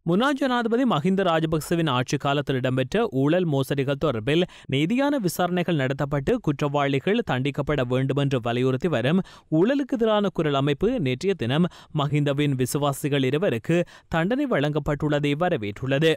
முன்னாள் ஜனாதிபதி மஹிந்த ராஜபக்சவின் ஆட்சி காலத்தில் இடம்பெற்ற ஊழல் மோசடிகள் தொடர்பில் நீதியான விசாரணைகள் நடத்தப்பட்டு குற்றவாளிகள் தண்டிக்கப்பட வேண்டுமென்று வலியுறுத்தி வரும் ஊழலுக்கு எதிரான குரல் அமைப்பு நேற்றைய தினம் மஹிந்தவின் விசுவாசிகள் இருவருக்கு தண்டனை வழங்கப்பட்டுள்ளதை வரவேற்றுள்ளது.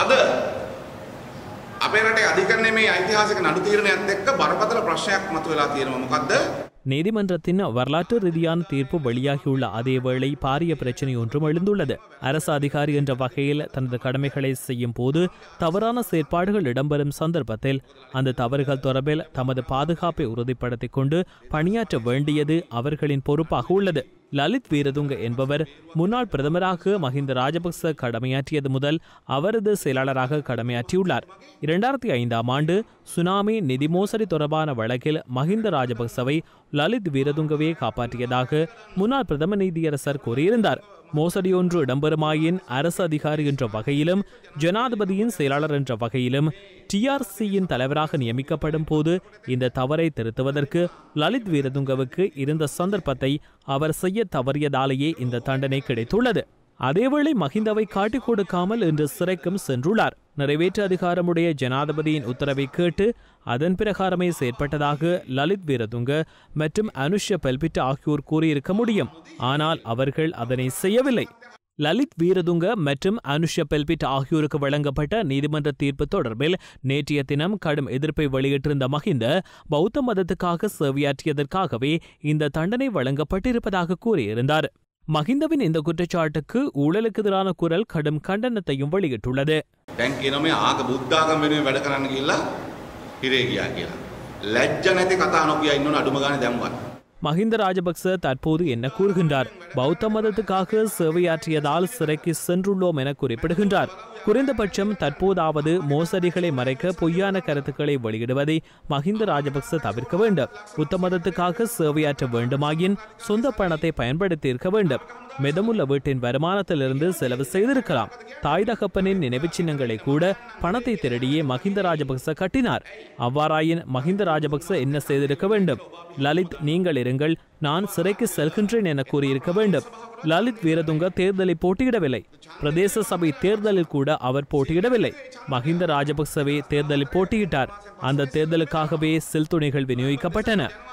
අපේ රටේ අධිකරණයේ මේ ඓතිහාසික නඩු තීරණයත් එක්ක බරපතල ප්‍රශ්නයක් මතුවලා තියෙනවා. මොකද්ද? நீதிமன்றத்தின் வரலாற்று ரீதியான தீர்ப்பு வெளியாகியுள்ள அதேவேளை பாரிய பிரச்சினை ஒன்றும் எழுந்துள்ளது. அரசு அதிகாரி என்ற வகையில் தனது கடமைகளை செய்யும் போது தவறான செயற்பாடுகள் இடம்பெறும் சந்தர்ப்பத்தில் அந்த தவறுகள் தொடர்பில் தமது பாதுகாப்பை உறுதிப்படுத்திக் கொண்டு பணியாற்ற வேண்டியது அவர்களின் பொறுப்பாக உள்ளது. லலித் வீரதுங்க என்பவர் முன்னாள் பிரதமராக மஹிந்த ராஜபக்ச கடமையாற்றியது முதல் அவரது செயலாளராக கடமையாற்றியுள்ளார். 2005ஆம் ஆண்டு சுனாமி நிதி மோசடி தொடர்பான வழக்கில் மஹிந்த ராஜபக்சவை லலித் வீரதுங்கவே காப்பாற்றியதாக முன்னாள் பிரதம நீதியரசர் கூறியிருந்தார். மோசடியொன்று இடம்பெறுமாயின் அரசு அதிகாரி என்ற வகையிலும் ஜனாதிபதியின் செயலாளர் என்ற வகையிலும் டிஆர்சியின் தலைவராக நியமிக்கப்படும் போது இந்த தவறை திருத்துவதற்கு லலித் வீரதுங்கவுக்கு இருந்த சந்தர்ப்பத்தை அவர் செய்ய தவறியதாலேயே இந்த தண்டனை கிடைத்துள்ளது. அதேவேளை மஹிந்தவை காட்டிக் கொடுக்காமல் இன்று சிறைக்கும் சென்றுள்ளார். நிறைவேற்று அதிகாரமுடைய ஜனாதிபதியின் உத்தரவை கேட்டு அதன் பிரகாரமே செயற்பட்டதாக லலித் வீரதுங்க மற்றும் அனுஷ்ய பெல்பிட்ட ஆகியோர் கூறியிருக்க முடியும். ஆனால் அவர்கள் அதனை செய்யவில்லை. லலித் வீரதுங்க மற்றும் அனுஷ்ய பெல்பிட் ஆகியோருக்கு வழங்கப்பட்ட நீதிமன்ற தீர்ப்பு தொடர்பில் நேற்றைய தினம் கடும் எதிர்ப்பை வெளியிட்டிருந்த மஹிந்த பௌத்த மதத்துக்காக சேவையாற்றியதற்காகவே இந்த தண்டனை வழங்கப்பட்டிருப்பதாக கூறியிருந்தார். மஹிந்தவின் இந்த குற்றச்சாட்டுக்கு ஊழலுக்கு எதிரான குரல் கடும் கண்டனத்தையும் வெளியிட்டுள்ளது. மஹிந்த ராஜபக்ச தற்போது என்ன கூறுகின்றார்? பௌத்த மதத்துக்காக சேவையாற்றியதால் சிறைக்கு சென்றுள்ளோம் என குறிப்பிடுகின்றார். குறைந்தபட்சம் தற்போதாவது மோசடிகளை மறைக்க பொய்யான கருத்துக்களை வெளியிடுவதை மஹிந்த ராஜபக்ச தவிர்க்க வேண்டும். புத்த மதத்துக்காக சேவையாற்ற வேண்டுமாயின் சொந்த பணத்தை பயன்படுத்தி இருக்க வேண்டும். மெதமுள்ள வீட்டின் வருமானத்திலிருந்து செலவு செய்திருக்கலாம். தாய் தகப்பனின் நினைவு சின்னங்களை கூட பணத்தை திருடியே மஹிந்த ராஜபக்ச கட்டினார். அவ்வாறாயின் மஹிந்த ராஜபக்ச என்ன செய்திருக்க வேண்டும்? லலித், நீங்கள் இருங்கள், நான் சிறைக்கு செல்கின்றேன் என கூறியிருக்க வேண்டும். லலித் வீரதுங்க தேர்தலில் போட்டியிடவில்லை. பிரதேச சபை தேர்தலில் கூட அவர் போட்டியிடவில்லை. மஹிந்த ராஜபக்சவே தேர்தலில் போட்டியிட்டார். அந்த தேர்தலுக்காகவே செல் துணைகள் விநியோகிக்கப்பட்டன.